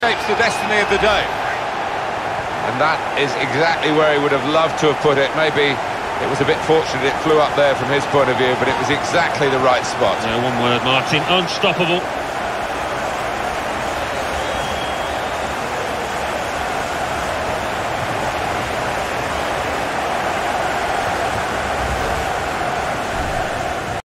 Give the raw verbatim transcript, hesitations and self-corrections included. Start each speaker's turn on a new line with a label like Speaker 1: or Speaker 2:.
Speaker 1: shapes the destiny of the day. And that is exactly where he would have loved to have put it. Maybe it was a bit fortunate it flew up there from his point of view, but it was exactly the right spot.
Speaker 2: Yeah, one word, Martin, unstoppable.